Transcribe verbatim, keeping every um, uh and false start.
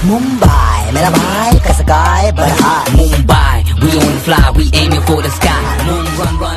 Mumbai, मेरा भाई का sky but high. Mumbai, we on fly, we aiming for the sky. Moon run run.